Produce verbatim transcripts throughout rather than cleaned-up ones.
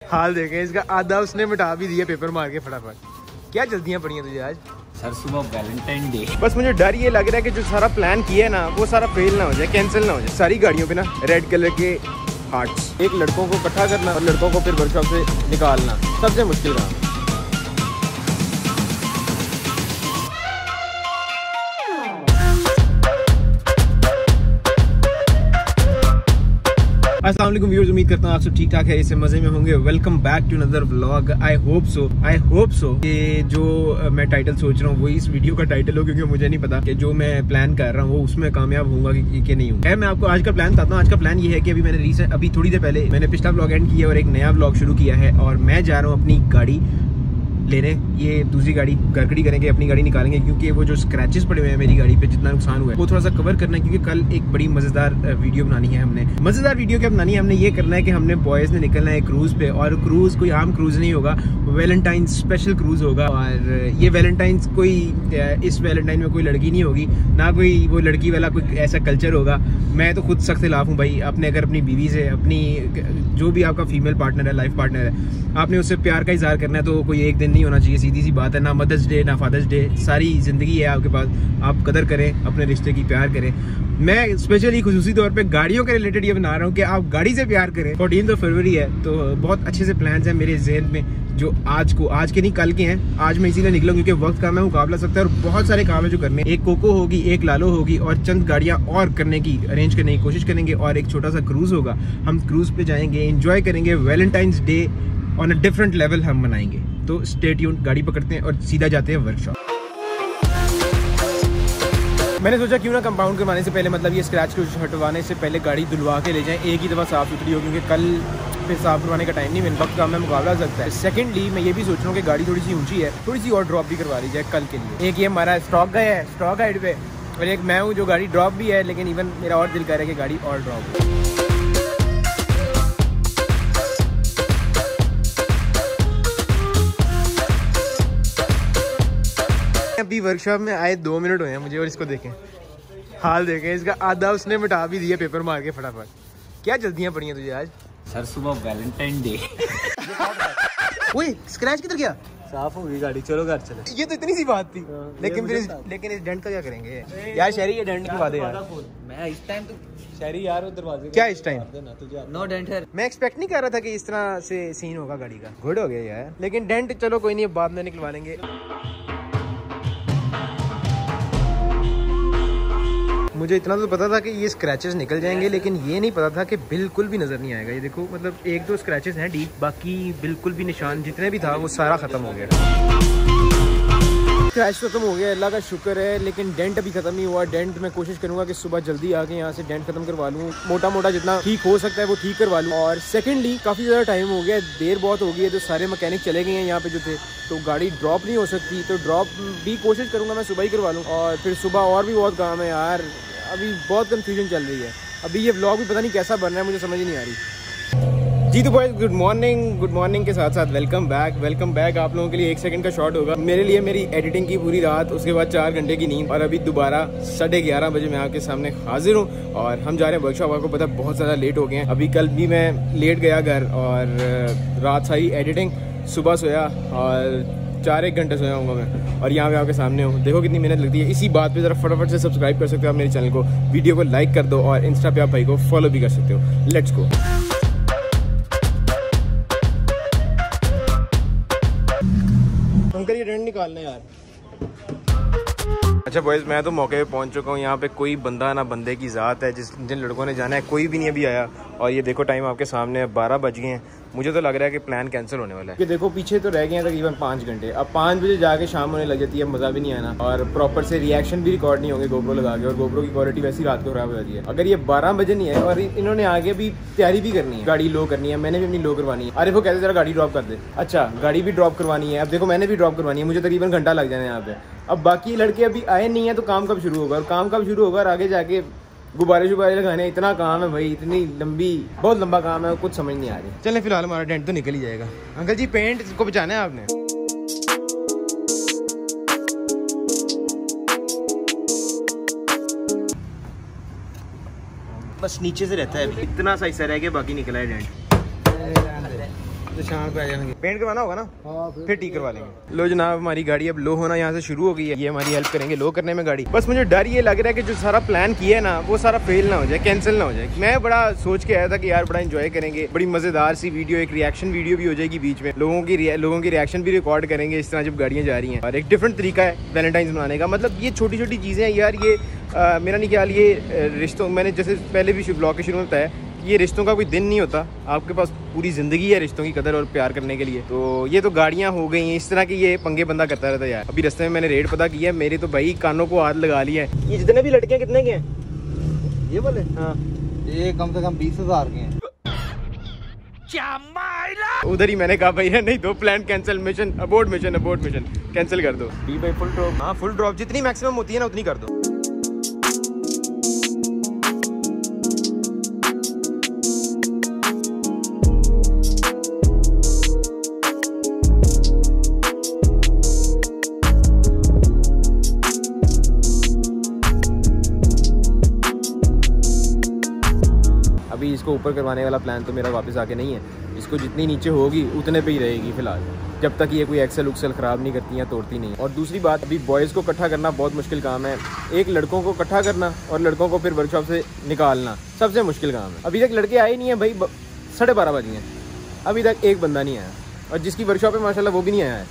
हाल देखें इसका, आधा उसने मिटा भी दिया पेपर मार के फटाफट। क्या जल्दियाँ पड़ी हैं तुझे आज? सर सुबह वैलेंटाइन डे। बस मुझे डर ये लग रहा है कि जो सारा प्लान किया है ना वो सारा फेल ना हो जाए, कैंसिल ना हो जाए। सारी गाड़ियों पे ना रेड कलर के हार्ट्स, एक लड़कों को इकट्ठा करना और लड़कों को फिर वर्कशॉप से निकालना सबसे मुश्किल काम है। अस्सलाम वालेकुम व्यूअर्स, उम्मीद करता हूँ आप सब ठीक ठाक है, इससे मजे में होंगे। Welcome back to another vlog. I hope so I hope so कि जो मैं टाइटल सोच रहा हूँ वो इस वीडियो का टाइटल हो, क्योंकि मुझे नहीं पता कि जो मैं प्लान कर रहा हूँ वो उसमें कामयाब होऊंगा कि, कि नहीं हूँ। मैं आपको आज का प्लान बताता हूँ। आज का प्लान ये है कि अभी मैंने रिसेंट अभी थोड़ी देर पहले मैंने पिछला व्लॉग एंड किया और एक नया व्लॉग शुरू किया है, और मैं जा रहा हूँ अपनी गाड़ी लेने। ये दूसरी गाड़ी गड़गड़ी करेंगे, अपनी गाड़ी निकालेंगे, क्योंकि वो जो स्क्रैचेस पड़े हुए हैं मेरी गाड़ी पे, जितना नुकसान हुआ है वो थोड़ा सा कवर करना है, क्योंकि कल एक बड़ी मजेदार वीडियो बनानी है हमने। मजेदार वीडियो क्या बनानी है हमने, ये करना है कि हमने बॉयज़ ने निकलना है क्रूज़ पे, और क्रूज़ कोई आम क्रूज़ नहीं होगा, वैलेंटाइन स्पेशल क्रूज़ होगा। और ये वैलेंटाइन कोई इस वैलेंटाइन में कोई लड़की नहीं होगी, ना कोई वो लड़की वाला कोई ऐसा कल्चर होगा। मैं तो खुद सख्त खिलाफ हूँ भाई। अपने अगर अपनी बीवी से, अपनी जो भी आपका फीमेल पार्टनर है, लाइफ पार्टनर है, आपने उससे प्यार का इजहार करना है तो कोई एक दिन नहीं होना चाहिए, सीधी सी बात है। ना मदर्स डे ना फादर्स डे, सारी ज़िंदगी है आपके पास, आप कदर करें अपने रिश्ते की, प्यार करें। मैं स्पेशली खुसूसी तौर पे गाड़ियों के रिलेटेड ये बना रहा हूँ कि आप गाड़ी से प्यार करें। फोर्टीन फरवरी है तो बहुत अच्छे से प्लान्स हैं मेरे जहन में, जो आज को आज के नहीं कल के हैं। आज मैं इसीलिए निकला क्योंकि वक्त का मैं मुकाबला सकता है और बहुत सारे काम है जो करने। एक कोको होगी, एक लालो होगी, और चंद गाड़ियाँ और करने की अरेंज करने की कोशिश करेंगे, और एक छोटा सा क्रूज़ होगा। हम क्रूज़ पे जाएंगे, एंजॉय करेंगे, Valentine's day on a different level हम मनाएंगे। तो स्टे ट्यून्ड, गाड़ी पकड़ते हैं और सीधा जाते हैं वर्कशॉप। मैंने सोचा क्यों ना कंपाउंड करवाने से पहले, मतलब ये स्क्रैच को हटवाने से पहले गाड़ी धुलवा के ले जाएं, एक ही दफ़ा साफ़ सुथरी हो, क्योंकि कल फिर साफ़ करवाने का टाइम नहीं, मेरे वक्त का मैं मुकाबला हो सकता है। सेकेंडली मैं ये भी सोच रहा हूँ कि गाड़ी थोड़ी सी ऊंची है, थोड़ी सी और ड्रॉप भी करवा ली जाए कल के लिए। एक ये हमारा स्टॉक गया है स्टॉक हाइट पे, और एक मैं हूँ जो गाड़ी ड्रॉप भी है, लेकिन इवन मेरा और दिल कर रहा है कि गाड़ी और ड्रॉप हो। अभी वर्कशॉप में आए दो मिनट हुए हैं मुझे, और इसको देखें, हाल देखें इसका, आधा उसने मिटा भी दिया पेपर मार के फटाफट। क्या जल्दियाँ पड़ी हैं तुझे आज? सर सुबह वैलेंटाइन डे। ओए स्क्रैच किधर गया? साफ हो गई गाड़ी, चलो घर चले। ये तो इतनी सी बात थी। लेकिन फिर इस, लेकिन इस डेंट का क्या करेंगे यार? शहरी ये डेंट की बात है यार। मैं इस टाइम तो शहरी यार दरवाजे क्या इस टाइम नो डेंट है। मैं एक्सपेक्ट नहीं कर रहा था कि इस तरह से सीन होगा गाड़ी का। गुड हो गया यार, लेकिन डेंट चलो कोई नहीं, बाद में निकलवा लेंगे। मुझे इतना तो पता था कि ये स्क्रैचेस निकल जाएंगे, लेकिन ये नहीं पता था कि बिल्कुल भी नज़र नहीं आएगा। ये देखो, मतलब एक दो स्क्रैचेस हैं डीप, बाकी बिल्कुल भी निशान जितने भी था वो सारा ख़त्म हो गया। स्क्रैच खत्म हो गया, अल्लाह का शुक्र है, लेकिन डेंट अभी ख़त्म नहीं हुआ। डेंट मैं कोशिश करूँगा कि सुबह जल्दी आके यहाँ से डेंट खत्म करवा लूँ, मोटा मोटा जितना ठीक हो सकता है वो ठीक करवा लूँ। और सेकेंडली काफ़ी ज़्यादा टाइम हो गया, देर बहुत हो गई है, तो सारे मैकेनिक चले गए हैं यहाँ पे जो थे, तो गाड़ी ड्रॉप नहीं हो सकती, तो ड्रॉप भी कोशिश करूँगा मैं सुबह ही करवा लूँ। और फिर सुबह और भी बहुत काम है यार, अभी बहुत कंफ्यूजन चल रही है। अभी ये व्लॉग भी पता नहीं कैसा बन रहा है, मुझे समझ ही नहीं आ रही। जी तो boys, good morning. Good morning के साथ साथ वेलकम बैक। वेलकम बैक आप लोगों के लिए एक सेकंड का शॉट होगा, मेरे लिए मेरी एडिटिंग की पूरी रात, उसके बाद चार घंटे की नींद, और अभी दोबारा साढ़े ग्यारह बजे मैं आपके सामने हाजिर हूँ। और हम जा रहे हैं वर्कशॉप। आपको पता है बहुत ज़्यादा लेट हो गए हैं। अभी कल भी मैं लेट गया घर, और रात सारी एडिटिंग, सुबह सोया और चार एक घंटे सोया हूँगा मैं, और यहाँ पे आपके सामने हूँ। देखो कितनी मेहनत लगती है। इसी बात पे ज़रा फटाफट से सब्सक्राइब कर सकते हो आप मेरे चैनल को, वीडियो को लाइक कर दो, और इंस्टा पे आप भाई को फॉलो भी कर सकते हो। Let's go. अंकल ये डेंट निकालना यार। अच्छा बॉयज़, मैं तो मौके पे पहुंच चुका हूँ। यहाँ पे कोई बंदा ना बंदे की ज़ात है, जिस जिन लड़कों ने जाना है कोई भी नहीं अभी आया। और ये देखो टाइम आपके सामने बारह बज गए हैं। मुझे तो लग रहा है कि प्लान कैंसिल होने वाला है, कि देखो पीछे तो रह गए हैं तकरीबन पाँच घंटे। अब पाँच बजे जाके शाम होने लग जाती है, मज़ा भी नहीं आना, और प्रॉपर से रिएक्शन भी रिकॉर्ड नहीं होंगे गोप्रो लगा के, और गोप्रो की क्वालिटी वैसी रात को खराब हो जाती है। अगर ये बारह बजे नहीं है, और इन्होंने आगे भी तैयारी भी करनी है, गाड़ी लो करनी है, मैंने भी अपनी लो करवानी है। अरे वो कहते जरा गाड़ी ड्रॉप कर दे। अच्छा गाड़ी भी ड्रॉप करवानी है, अब देखो मैंने भी ड्रॉप करवानी है, मुझे तकरीबन घंटा लग जाना है यहाँ पे। अब बाकी लड़के अभी आए नहीं है, तो काम कब शुरू होगा, और काम कब शुरू होगा, और आगे जाके गुब्बारे शुब्बारे लगाने, इतना काम है भाई, इतनी लंबी, बहुत लंबा काम है, कुछ समझ नहीं आ रही। चलें फिलहाल हमारा डेंट तो निकल ही जाएगा। अंकल जी पेंट को बचाना है आपने। बस नीचे से रहता है अभी, इतना सा हिस्सा रह गया, बाकी निकला है डेंट। निशान पे आ जाएंगे। पेंट करवाना होगा ना, फिर ठीक करवा लेंगे। लो जनाब, हमारी गाड़ी अब लो होना यहाँ से शुरू हो गई है। ये हमारी हेल्प करेंगे लो करने में गाड़ी। बस मुझे डर ये लग रहा है कि जो सारा प्लान किया है ना, वो सारा फेल ना हो जाए, कैंसिल ना हो जाए। मैं बड़ा सोच के आया था कि यार बड़ा एंजॉय करेंगे, बड़ी मजेदार सी वीडियो, एक रिएक्शन वीडियो भी हो जाएगी बीच में, लोगों की लोगों की रिएक्शन भी रिकॉर्ड करेंगे इस तरह जब गाड़ियाँ जा रही हैं। और एक डिफरेंट तरीका है वैलेंटाइंस मनाने का। मतलब ये छोटी छोटी चीज़ें हैं यार, ये आ, मेरा नहीं ख्याल ये रिश्तों, मैंने जैसे पहले भी ब्लॉग के शुरू में बताया, ये रिश्तों का कोई दिन नहीं होता, आपके पास पूरी ज़िंदगी है रिश्तों की कदर और प्यार करने के लिए। तो ये तो गाड़ियाँ हो गई हैं, इस तरह की ये पंगे बंदा करता रहता है यार। अभी रास्ते में मैंने रेट पता किया है, मेरे तो भाई कानों को हाथ लगा लिया है। ये जितने भी लड़के कितने के हैं ये बोले? हाँ, ये कम से कम बीस हजार के हैं। उधर ही मैंने कहा भैया नहीं दो plan cancel, mission abort, mission abort, mission cancel कर दो। डी बाई फुल ड्रॉप। हाँ फुल ड्रॉप जितनी मैक्सिमम होती है ना उतनी कर दो। अभी इसको ऊपर करवाने वाला प्लान तो मेरा वापस आके नहीं है, इसको जितनी नीचे होगी उतने पे ही रहेगी फिलहाल, जब तक ये कोई एक्सेल उक्सेल ख़राब नहीं करती या तोड़ती नहीं। और दूसरी बात, अभी बॉयज़ को इकट्ठा करना बहुत मुश्किल काम है। एक लड़कों को इकट्ठा करना और लड़कों को फिर वर्कशॉप से निकालना सबसे मुश्किल काम है। अभी तक लड़के आए नहीं हैं भाई, साढ़े बारह बजे हैं, अभी तक एक बंदा नहीं आया, और जिसकी वर्कशॉप है माशाल्लाह वो भी नहीं आया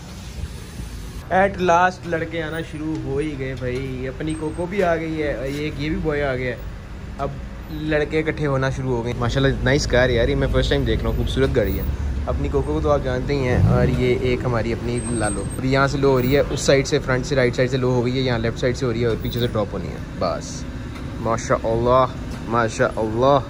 है। एट लास्ट लड़के आना शुरू हो ही गए भाई। अपनी कोको भी आ गई है, ये एक ये भी बॉय आ गया है, अब लड़के इकट्ठे होना शुरू हो गए। माशाल्लाह नाइस कार है यार, ये मैं फर्स्ट टाइम देख रहा हूँ, खूबसूरत गाड़ी है। अपनी कोको को तो आप जानते ही हैं, और ये एक हमारी अपनी लालो। अभी यहाँ से लो हो रही है, उस साइड से फ्रंट से राइट साइड से लो हो गई है, यहाँ लेफ्ट साइड से हो रही है और पीछे से ड्रॉप होनी है बस। माशाअल्लाह माशाअल्लाह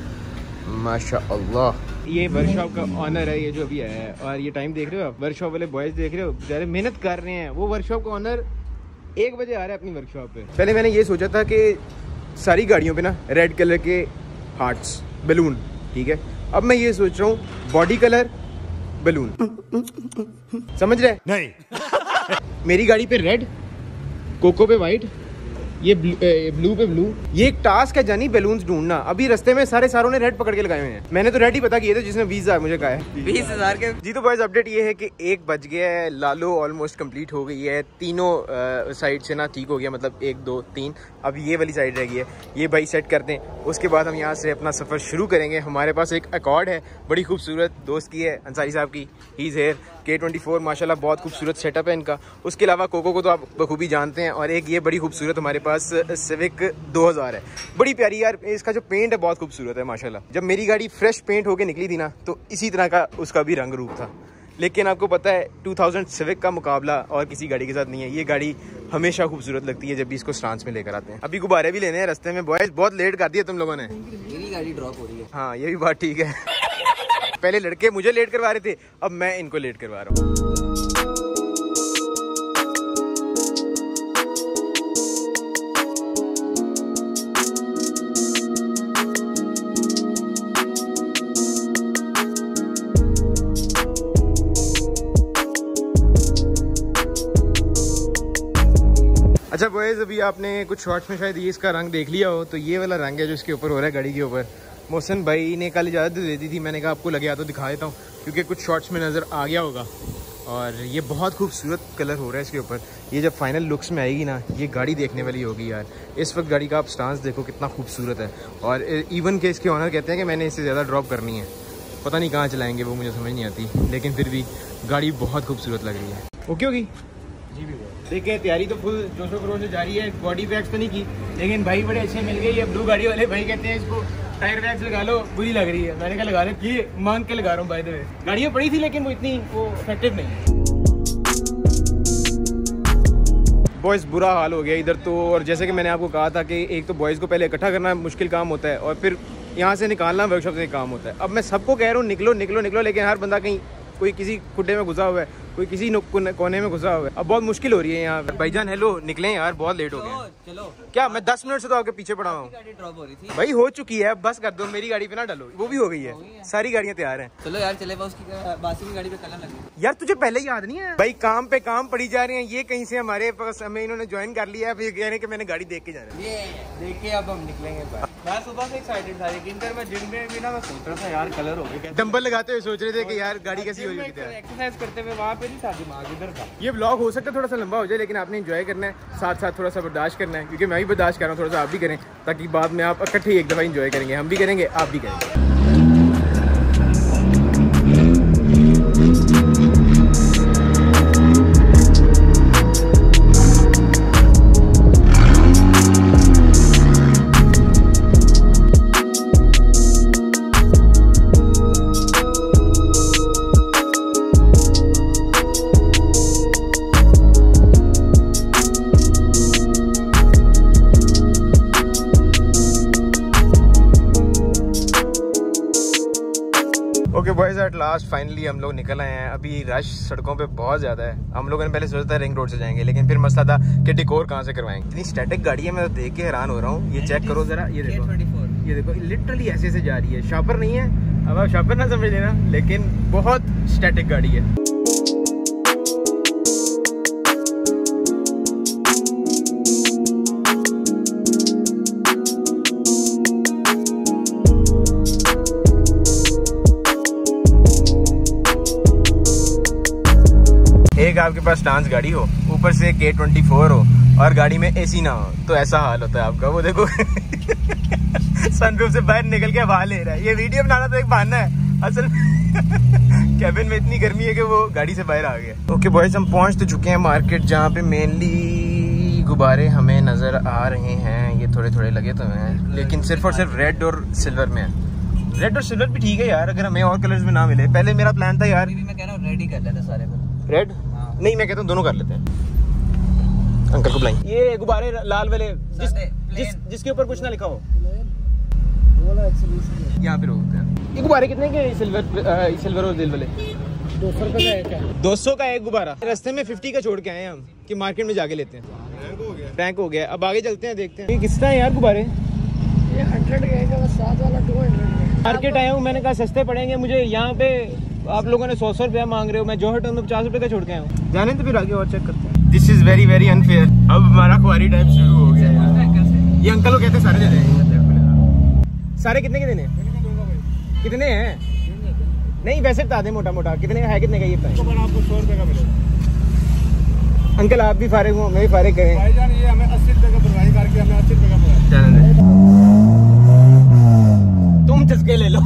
माशाअल्लाह। ये वर्कशॉप का ऑनर है, ये जो अभी आया है, और ये टाइम देख रहे हो आप, वर्कशॉप वाले बॉयज़ देख रहे हो बेचारे मेहनत कर रहे हैं। वो वर्कशॉप का ऑनर एक बजे आ रहा है अपनी वर्कशॉप पे। पहले मैंने ये सोचा था कि सारी गाड़ियों पे ना रेड कलर के हार्ट्स बैलून, ठीक है। अब मैं ये सोच रहा हूँ बॉडी कलर बैलून, समझ रहे? नहीं। मेरी गाड़ी पे रेड, कोको पे वाइट, ये ब्लू, ए, ब्लू पे ब्लू। ये एक टास्क है जानी, बैलून्स ढूंढना। अभी रास्ते में सारे सारों ने रेड पकड़ के लगाए हुए हैं। मैंने तो रेड ही पता किए थे, जिसने बीस हजार मुझे कहा है। बीस हजार के जी। तो बॉयज अपडेट ये है कि एक बज गया है, लालो ऑलमोस्ट कंप्लीट हो गई है, तीनों साइड से ना ठीक हो गया, मतलब एक दो तीन, अब ये वाली साइड रह गई है। ये भाई सेट करते हैं, उसके बाद हम यहाँ से अपना सफ़र शुरू करेंगे। हमारे पास एक अकॉर्ड है, बड़ी खूबसूरत, दोस्त की है, अंसारी साहब की, he is here, K twenty four माशाल्लाह बहुत खूबसूरत सेटअप है इनका। उसके अलावा कोको को तो आप बखूबी जानते हैं, और एक ये बड़ी खूबसूरत हमारे पास सिविक दो हज़ार है, बड़ी प्यारी यार। इसका जो पेंट है बहुत खूबसूरत है माशाल्लाह। जब मेरी गाड़ी फ्रेश पेंट होके निकली थी ना, तो इसी तरह का उसका भी रंग रूप था। लेकिन आपको पता है टू थाउज़ेंड सिविक का मुकाबला और किसी गाड़ी के साथ नहीं है। ये गाड़ी हमेशा खूबसूरत लगती है जब भी इसको फ्रांस में लेकर आते हैं। अभी गुब्बारे भी लेने हैं रास्ते में। बॉयज बहुत लेट कर दिया तुम लोगों ने, मेरी गाड़ी ड्रॉप हो रही है। हाँ ये भी बात ठीक है। पहले लड़के मुझे लेट करवा रहे थे, अब मैं इनको लेट करवा रहा हूँ। अच्छा बॉयज, अभी आपने कुछ शॉर्ट्स में शायद ये इसका रंग देख लिया हो, तो ये वाला रंग है जो इसके ऊपर हो रहा है गाड़ी के ऊपर। मोहसिन भाई ने कल इजाज़त दे दी थी, मैंने कहा आपको लगे तो दिखा देता हूँ, क्योंकि कुछ शॉर्ट्स में नज़र आ गया होगा। और ये बहुत खूबसूरत कलर हो रहा है इसके ऊपर। ये जब फाइनल लुक्स में आएगी ना, ये गाड़ी देखने वाली होगी यार। इस वक्त गाड़ी का आप स्टांस देखो कितना खूबसूरत है, और इवन के इसके ऑनर कहते हैं कि मैंने इससे ज़्यादा ड्रॉप करनी है, पता नहीं कहाँ चलाएँगे वो, मुझे समझ नहीं आती, लेकिन फिर भी गाड़ी बहुत खूबसूरत लग रही है। ओके होगी जी भी। देखिए तैयारी तो फुल जोशो खरोश से जारी है, बॉडी वैक्स तो नहीं की, लेकिन भाई बड़े अच्छे मिल गए। ये ब्लू गाड़ी वाले भाई कहते हैं इसको टायर वैक्स लगा लो, बुरी लग रही है। मैंने कहा लगा रहे, ये मांग के लगा रहा हूँ। बाय द वे गाड़ियाँ पड़ी थी, लेकिन वो इतनी वो इफेक्टिव नहीं है। बॉयज़ बुरा हाल हो गया इधर तो। और जैसे कि मैंने आपको कहा था कि एक तो बॉयज़ को पहले इकट्ठा करना मुश्किल काम होता है, और फिर यहाँ से निकालना वर्कशॉप से काम होता है। अब मैं सबको कह रहा हूँ निकलो निकलो निकलो, लेकिन हर बंदा कहीं कोई किसी खुड्डे में घुसा हुआ है, कोई किसी कोने में घुसा हुआ है। अब बहुत मुश्किल हो रही है यहाँ। भाईजान हेलो, निकले यार, बहुत लेट हो गए। चलो क्या मैं दस मिनट से तो आपके पीछे पड़ा हूँ। गाड़ी ड्रॉप हो रही थी भाई, हो चुकी है, बस कर दो, मेरी गाड़ी पे ना डालो। वो भी हो गई है, सारी गाड़ियाँ तैयार हैं। चलो यार चले, उसकी बासी की गाड़ी पे कलर लगे। यार तुझे पहले याद नहीं है भाई, काम पे काम पड़ी जा रही है। ये कहीं से हमारे पास, हमें इन्होंने ज्वाइन कर लिया है, फिर कह रहे हैं कि मैंने गाड़ी देख के जाना है। ये देखिए अब हम निकलेंगे। मैं सुबह से एक्साइटेड था, लेकिन फिर मैं जिम में भी ना मैं सोच रहा था यार कलर हो गए। डंबल लगाते हुए सोच रहे थे कि यार गाड़ी कैसी हो रही है। एक्सरसाइज करते हुए वहाँ पे नहीं था, दिमाग इधर था। ये व्लॉग हो सकता है थोड़ा सा लंबा हो जाए, लेकिन आपने एंजॉय करना है, साथ साथ थोड़ा सा बर्दाश्त करना है, क्योंकि मैं भी बर्दाश्त कर रहा हूँ, थोड़ा सा आप भी करें, ताकि बाद में आप इकट्ठे एक दफ़ा एंजॉय करेंगे। हम भी करेंगे, आप भी करेंगे। Okay boys, at last finally हम लोग निकल आए हैं। अभी रश सड़कों पे बहुत ज़्यादा है। हम लोगों ने पहले सोचा था रिंग रोड से जाएंगे, लेकिन फिर मसला था कि डिकोर कहाँ से करवाएंगे। इतनी स्टैटिक गाड़ी है, मैं तो देख के हैरान हो रहा हूँ। ये चेक करो जरा, ये देखो, ये देखो, लिटरली ऐसे ऐसे जा रही है। शॉपर नहीं है, अब आप शॉपर ना समझ लेना, लेकिन बहुत स्टैटिक गाड़ी है। एक आपके पास डांस गाड़ी हो, ऊपर से के ट्वेंटी फोर हो, और गाड़ी में एसी ना हो, तो ऐसा हाल होता है आपका। वो देखो सनरूफ से बाहर निकल के हवा ले रहा है। ये वीडियो बनाना तो एक बहाना है, असल कैबिन में इतनी गर्मी है कि वो गाड़ी से बाहर आ गया। ओके बॉयज, हम पहुंच तो चुके हैं मार्केट, जहाँ पे मेनली गुब्बारे हमें नजर आ रहे हैं। ये थोड़े थोड़े लगे तो हैं, लेकिन सिर्फ और सिर्फ रेड और सिल्वर में है। रेड और सिल्वर भी ठीक है यार, अगर हमें और कलर्स में ना मिले। पहले मेरा प्लान था यार, मैं कह रहा हूँ रेड ही कर लेते सारे को। रेड नहीं, मैं कहता हूँ दोनों कर लेते हैं। अंकल को बुलाएं। ये गुब्बारे लाल वाले, जिस, जिस, जिसके ऊपर कुछ ना लिखा हो, यहाँ पे रोकते हैं। ये गुब्बारे कितने के? सिल्वर सिल्वर और दिल वाले दो सौ का एक है। दो सौ का एक गुब्बारा। रास्ते में फिफ्टी का छोड़ के आए हैं हम, कि मार्केट में जाके लेते हैं। रैंक हो गया, अब आगे चलते हैं, देखते हैं ये किस तरह है यार गुब्बारे। ये हंड्रेड का सात वाला टू हंड्रेड। मार्केट आया हूँ, मैंने कहा सस्ते पड़ेंगे मुझे। यहाँ पे आप लोगों ने सौ सौ रुपया मांग रहे हो, मैं जोहर टाउन में पचास रुपए का छोड़ के आया हूँ। जाने तो फिर आगे और चेक करते हैं। This is very very unfair. अब हमारा खुआरी टाइप शुरू हो गया है। ये अंकल को कहते हैं सारे दे देंगे। सारे कितने के देने? कितने हैं? नहीं वैसे बता दें मोटा मोटा, कितने है, कितने का ये बताएं। आपको सौ रुपए का मिलेगा। अंकल आप भी फारिग हो, मैं भी फारिग करें। भाईजान ये हमें अस्सी रुपए का भरवाई करके हमें अस्सी रुपए का भरवाई। चलो तुम चस्के ले लो।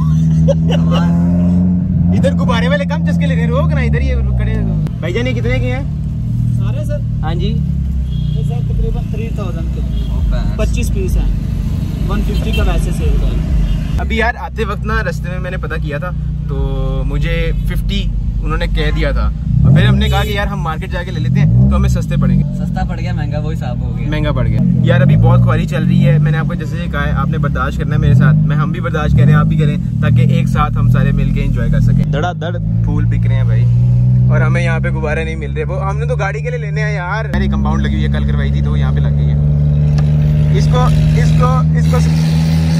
इधर गुब्बारे वाले कम चस्के ले रहे, रोक ना इधर, ये खड़े। भाईजान ये कितने के हैं सारे सर? हाँ जी, ये सर तकरीबन थ्री थाउजेंड के पच्चीस पीस हैं। वन फिफ्टी का वैसे सेल है। अभी यार आते वक्त ना रास्ते में मैंने पता किया था, तो मुझे फिफ्टी उन्होंने कह दिया था। और फिर हमने कहा कि यार हम मार्केट जाके ले लेते हैं, तो हमें सस्ते पड़ेंगे। सस्ता पड़ गया, महंगा वो हिसाब हो गया। महंगा पड़ गया यार। अभी बहुत ख्वारी चल रही है, मैंने आपको जैसे कहा है, आपने बर्दाश्त करना है मेरे साथ, मैं हम भी बर्दाश्त करें, आप भी करें, ताकि एक साथ हम सारे मिलके एंजॉय कर सकें। धड़ाधड़ फूल बिक रहे हैं भाई, और हमें यहाँ पे गुब्बारे नहीं मिल रहे। वो हमने तो गाड़ी के लिए लेने हैं यार। मेरी कंपाउंड लगी हुई है, कल करवाई थी, तो यहाँ पे लग गई है। इसको इसको इसको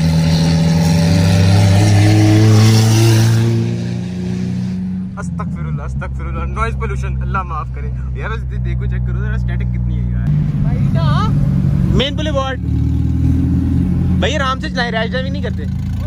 अस्तगफिरुल्लाह अस्तगफिरुल्लाह, नॉइज पोल्यूशन, अल्लाह माफ करे यार। देखो चेक करो जरा स्टैटिक कितनी है यार। मेन बुलेवार्ड भाई आराम से चलाएं, रैश ड्राइविंग नहीं करते।